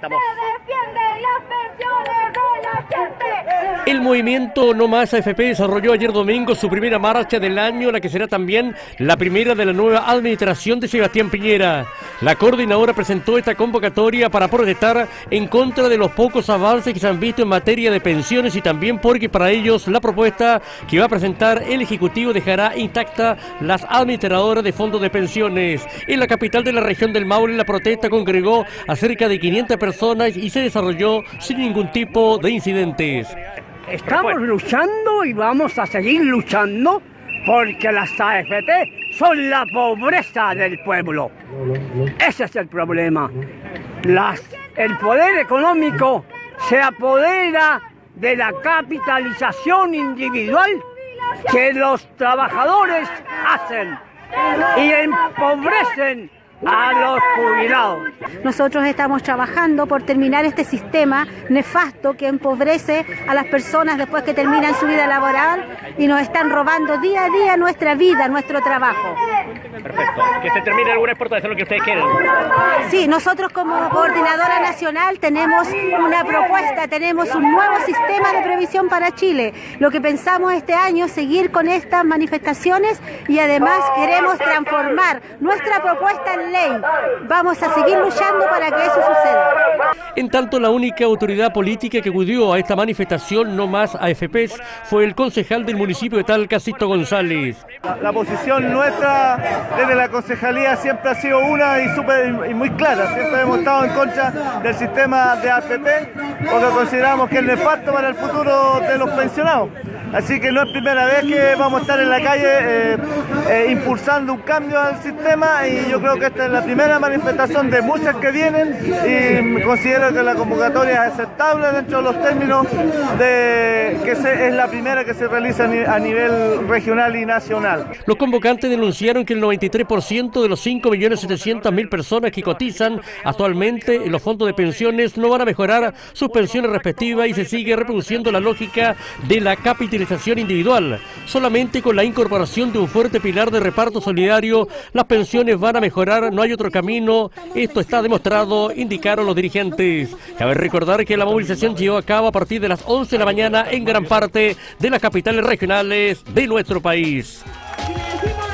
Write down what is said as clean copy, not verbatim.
Estamos. El movimiento No Más AFP desarrolló ayer domingo su primera marcha del año, la que será también la primera de la nueva administración de Sebastián Piñera. La coordinadora presentó esta convocatoria para protestar en contra de los pocos avances que se han visto en materia de pensiones y también porque para ellos la propuesta que va a presentar el Ejecutivo dejará intacta las administradoras de fondos de pensiones. En la capital de la región del Maule, la protesta congregó a cerca de 500 personas y se desarrolló sin ningún tipo de incidentes. Estamos luchando y vamos a seguir luchando porque las AFP son la pobreza del pueblo. Ese es el problema. El poder económico se apodera de la capitalización individual que los trabajadores hacen y empobrecen a los jubilados. Nosotros estamos trabajando por terminar este sistema nefasto que empobrece a las personas después que terminan su vida laboral y nos están robando día a día nuestra vida, nuestro trabajo. Perfecto. Que se termine alguna exportación, lo que ustedes quieren. Sí, nosotros como coordinadora nacional tenemos una propuesta, tenemos un nuevo sistema de previsión para Chile. Lo que pensamos este año es seguir con estas manifestaciones y además queremos transformar nuestra propuesta en ley. Vamos a seguir luchando para que eso suceda. En tanto, la única autoridad política que acudió a esta manifestación No Más AFPs fue el concejal del municipio de Talca, Sisto González. La posición nuestra desde la concejalía siempre ha sido una y muy clara. Siempre hemos estado en contra del sistema de AFP porque consideramos que es nefasto para el futuro de los pensionados. Así que no es primera vez que vamos a estar en la calle impulsando un cambio al sistema y yo creo que esta es la primera manifestación de muchas que vienen y considero que la convocatoria es aceptable dentro de los términos de que es la primera que se realiza a nivel regional y nacional. Los convocantes denunciaron que el 93% de los 5.700.000 personas que cotizan actualmente en los fondos de pensiones no van a mejorar sus pensiones respectivas y se sigue reproduciendo la lógica de la capitalización individual. Solamente con la incorporación de un fuerte pilar de reparto solidario, las pensiones van a mejorar, no hay otro camino. Esto está demostrado, indicaron los dirigentes. Cabe recordar que la movilización llevó a cabo a partir de las 11 de la mañana en gran parte de las capitales regionales de nuestro país.